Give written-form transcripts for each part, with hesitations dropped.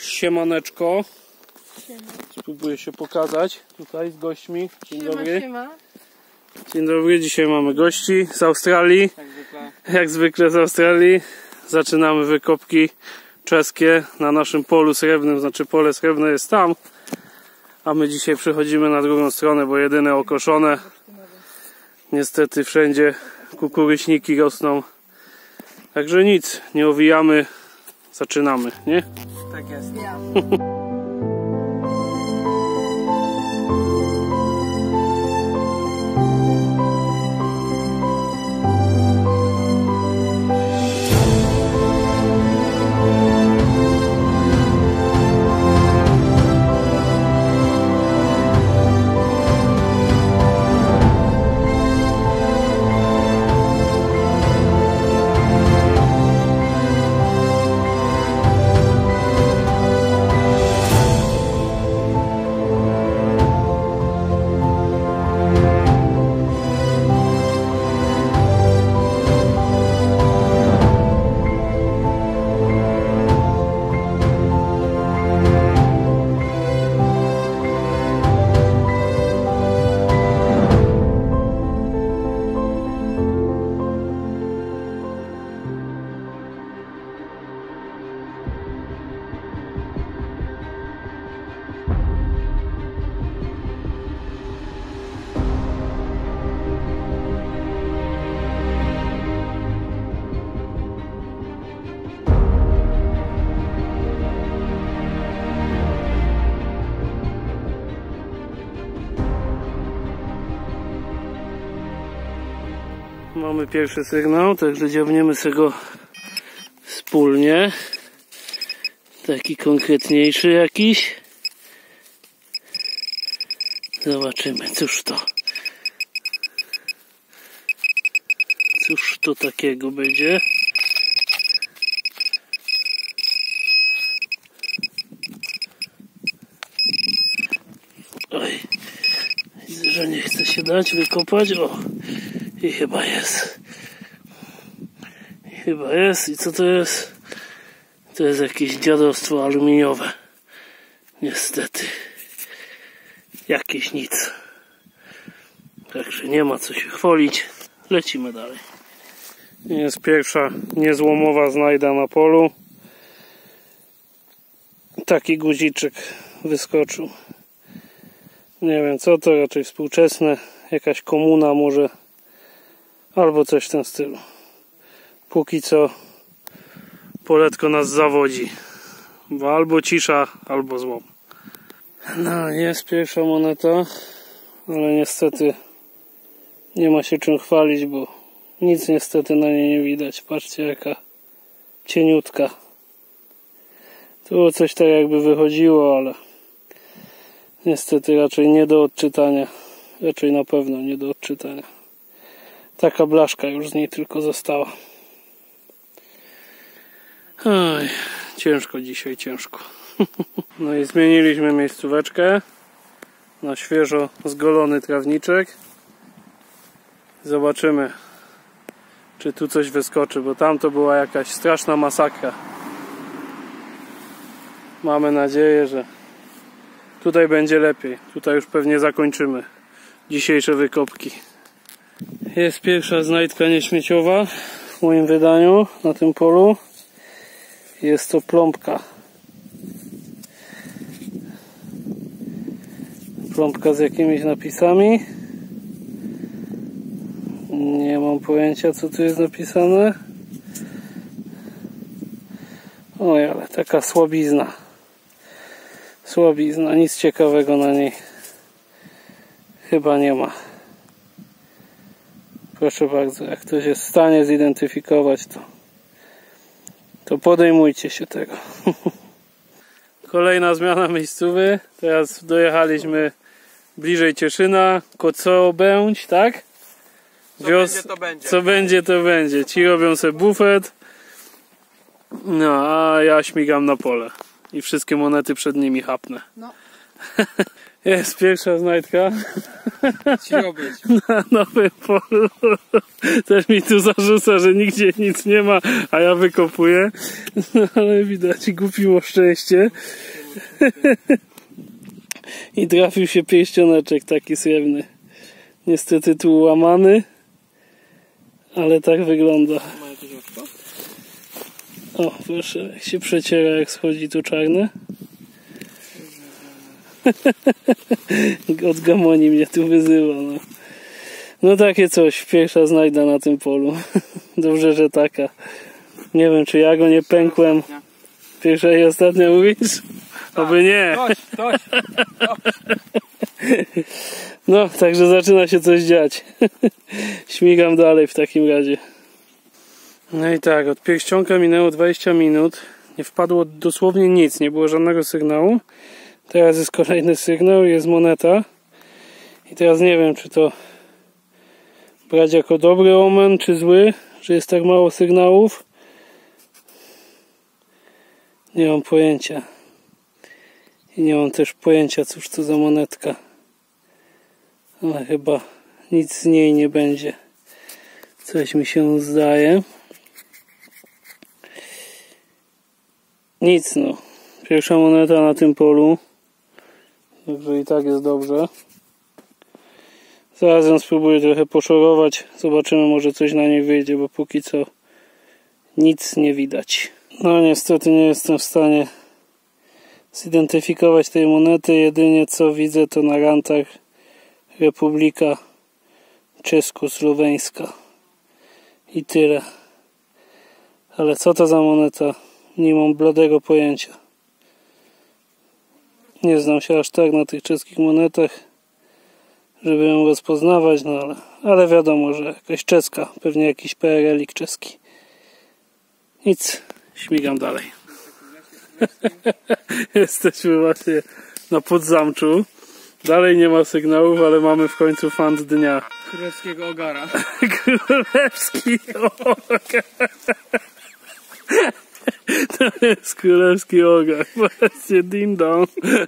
Siemaneczko. Spróbuję się pokazać tutaj z gośćmi. Dzień dobry. Dzień dobry, dzisiaj mamy gości z Australii. Jak zwykle z Australii. Zaczynamy wykopki czeskie na naszym polu srebrnym, znaczy pole srebrne jest tam. A my dzisiaj przechodzimy na drugą stronę, bo jedyne okoszone. Niestety wszędzie kukuryśniki rosną. Także nic, nie owijamy, zaczynamy, nie? Tak jest. Ja. Mamy pierwszy sygnał, także dziabniemy sobie go wspólnie. Taki konkretniejszy jakiś. Zobaczymy, cóż to. Cóż to takiego będzie. Oj, widzę, że nie chce się dać wykopać. O! I chyba jest. Chyba jest. I co to jest? To jest jakieś dziadostwo aluminiowe. Niestety. Jakieś nic. Także nie ma co się chwalić. Lecimy dalej. Jest pierwsza niezłomowa znajda na polu. Taki guziczek wyskoczył. Nie wiem co to, raczej współczesne. Jakaś komuna może. Albo coś w tym stylu. Póki co poletko nas zawodzi. Bo albo cisza, albo złom. No, jest pierwsza moneta. Ale niestety nie ma się czym chwalić, bo nic niestety na niej nie widać. Patrzcie jaka cieniutka. Tu coś tak jakby wychodziło, ale niestety raczej nie do odczytania. Raczej na pewno nie do odczytania. Taka blaszka już z niej tylko została. Oj, ciężko dzisiaj, ciężko. No i zmieniliśmy miejscóweczkę na świeżo zgolony trawniczek. Zobaczymy, czy tu coś wyskoczy, bo tam to była jakaś straszna masakra. Mamy nadzieję, że tutaj będzie lepiej. Tutaj już pewnie zakończymy dzisiejsze wykopki. Jest pierwsza znajdka nieśmieciowa w moim wydaniu na tym polu. Jest to plombka. Plombka z jakimiś napisami. Nie mam pojęcia co tu jest napisane. Oj, ale taka słabizna. Słabizna, nic ciekawego na niej chyba nie ma. Proszę bardzo, jak ktoś jest w stanie zidentyfikować, to podejmujcie się tego. Kolejna zmiana miejscówy. Teraz dojechaliśmy bliżej Cieszyna. Kocobędź, tak? Co będzie, to będzie. Ci robią sobie bufet. No, a ja śmigam na pole. I wszystkie monety przed nimi chapnę. No. Jest pierwsza znajdka. Na nowym polu. Też mi tu zarzuca, że nigdzie nic nie ma, a ja wykopuję. No, ale widać, kupiło szczęście. I trafił się pierścioneczek taki srebrny. Niestety tu łamany, ale tak wygląda. O, proszę, jak się przeciera, jak schodzi tu czarne. Od gamoni mnie tu wyzywa. No. No takie coś, pierwsza znajda na tym polu. Dobrze, że taka. Nie wiem, czy ja go nie pękłem. Pierwsza i ostatnia mówisz? Oby nie. No, także zaczyna się coś dziać. Śmigam dalej w takim razie. No i tak, od pierścionka minęło 20 minut. Nie wpadło dosłownie nic, nie było żadnego sygnału. Teraz jest kolejny sygnał, jest moneta. I teraz nie wiem, czy to brać jako dobry omen, czy zły, że jest tak mało sygnałów. Nie mam pojęcia. I nie mam też pojęcia, cóż to za monetka. Ale chyba nic z niej nie będzie. Coś mi się zdaje. Nic, no. Pierwsza moneta na tym polu. Także i tak jest dobrze. Zaraz ją spróbuję trochę poszorować. Zobaczymy, może coś na niej wyjdzie, bo póki co nic nie widać. No niestety nie jestem w stanie zidentyfikować tej monety. Jedynie co widzę, to na rantach Republika Czesko-Słoweńska. I tyle. Ale co to za moneta? Nie mam bladego pojęcia. Nie znam się aż tak na tych czeskich monetach, żeby ją rozpoznawać, no ale wiadomo, że jakaś czeska, pewnie jakiś PRL-ik czeski. Nic, śmigam dalej. Jesteśmy właśnie na Podzamczu. Dalej nie ma sygnałów, ale mamy w końcu fant dnia. Królewskiego ogara. Królewski ogar. To jest królewski ogar. Właśnie ding dong.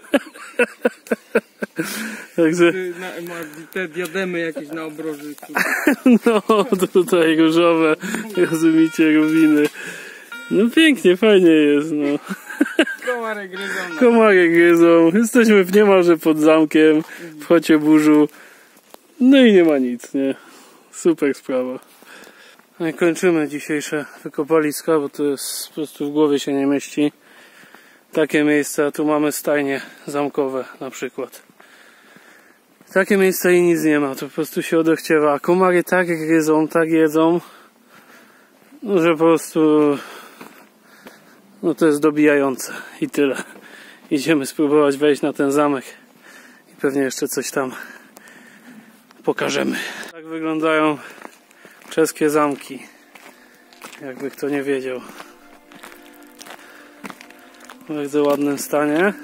Także... Ma te diademy jakieś na obroży. No, tutaj różowe, rozumiecie, rubiny. No pięknie, fajnie jest, no. Komary gryzą. Komary gryzą. Jesteśmy niemalże pod zamkiem, w Chocieburzu. No i nie ma nic, nie? Super sprawa. No i kończymy dzisiejsze wykopaliska, bo to jest po prostu w głowie się nie mieści. Takie miejsca, tu mamy stajnie zamkowe na przykład. Takie miejsca i nic nie ma, to po prostu się odechciewa. Komary tak gryzą, tak jedzą, no, że po prostu no to jest dobijające i tyle. Idziemy spróbować wejść na ten zamek i pewnie jeszcze coś tam pokażemy. Tak wyglądają czeskie zamki, jakby kto nie wiedział. W bardzo ładnym stanie.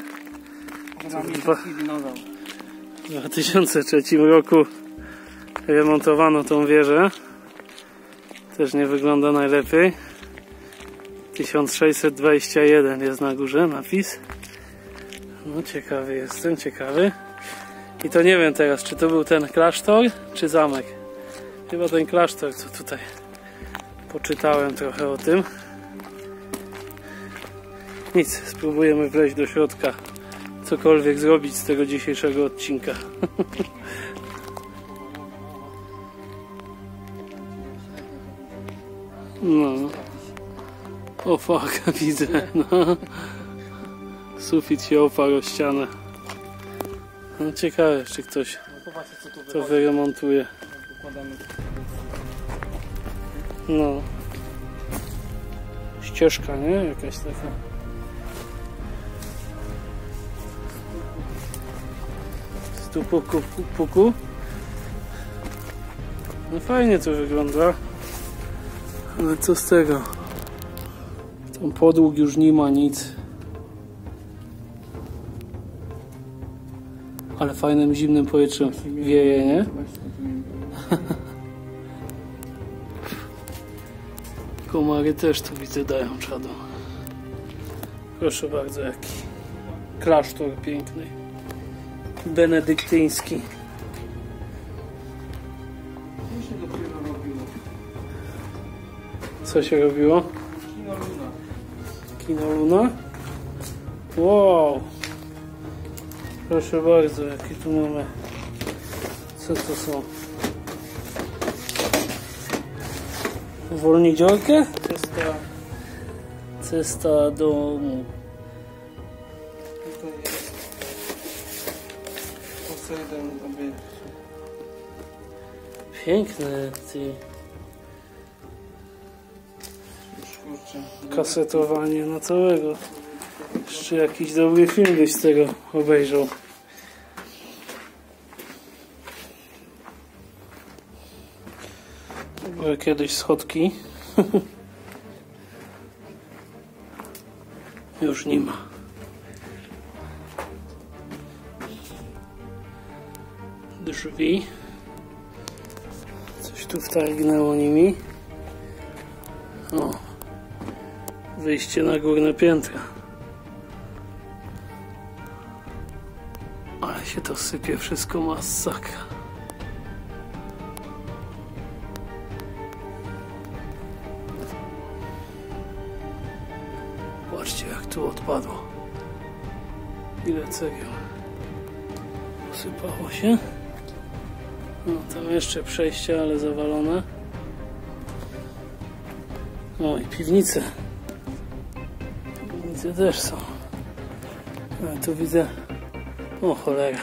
W 2003 roku remontowano tą wieżę. Też nie wygląda najlepiej. 1621 jest na górze napis. No ciekawy jestem, ciekawy. I to nie wiem teraz, czy to był ten klasztor, czy zamek. Chyba ten klasztor, co tutaj poczytałem trochę o tym. Nic, spróbujemy wleźć do środka, cokolwiek zrobić z tego dzisiejszego odcinka. No. O fuck, widzę, no. Sufit się oparł o ścianę. No ciekawe, czy ktoś to wyremontuje. No. Ścieżka, nie? Jakaś taka. Tu puku. No fajnie to wygląda. Ale co z tego? Tam podłóg już nie ma nic. Ale fajnym zimnym powietrzem wieje, nie? Komary też tu widzę dają czadu. Proszę bardzo, jaki klasztor piękny. benedyktyński. Co się dopiero robiło? Co się robiło? Kino Luna. Kino Luna? Wow! Proszę bardzo, jakie tu mamy. Co to są? Wolnidziorkę? Cesta domu. Tutaj jest Poseidon obiekt. Piękne, ty. Już kurczę. Kasetowanie na całego. Jeszcze jakiś dobry film byś z tego obejrzał. Były kiedyś schodki. Już nie ma. Drzwi. Coś tu wtargnęło nimi. O. Wyjście na górne piętra. Ale się to sypie wszystko, masakra. Patrzcie, jak tu odpadło. Ile cegieł. Posypało się. No, tam jeszcze przejście, ale zawalone. O, i piwnice. Piwnice też są. A tu widzę... O cholera.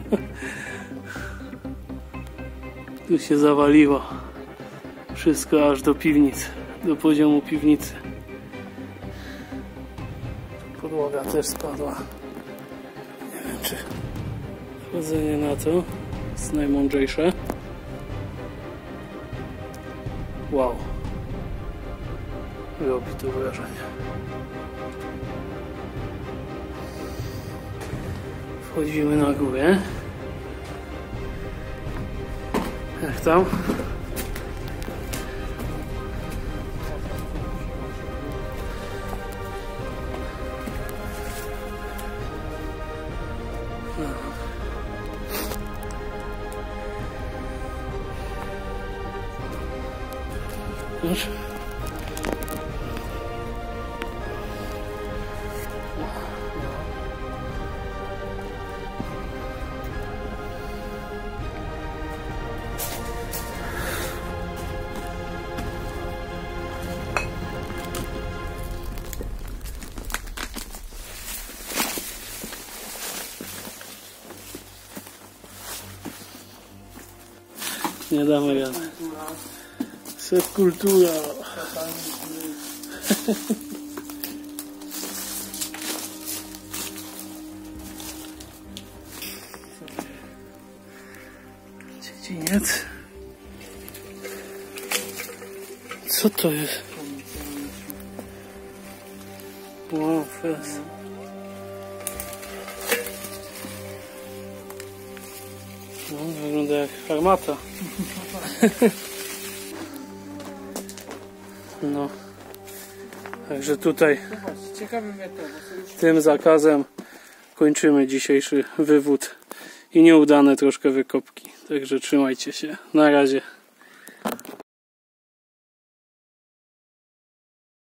Tu się zawaliło. Wszystko aż do piwnicy. Do poziomu piwnicy. Podłoga też spadła. Nie wiem, czy wchodzenie na to jest najmądrzejsze. Wow. Robi to wrażenie. Wchodzimy na górę. Jak tam? Już? Nie damy rady. Subkultura. Dziedziniec. Co to jest? Wow, fest. No, wygląda jak armata. No. Także tutaj Ciekawy metod. tym zakazem kończymy dzisiejszy wywód i nieudane troszkę wykopki. Także trzymajcie się. Na razie.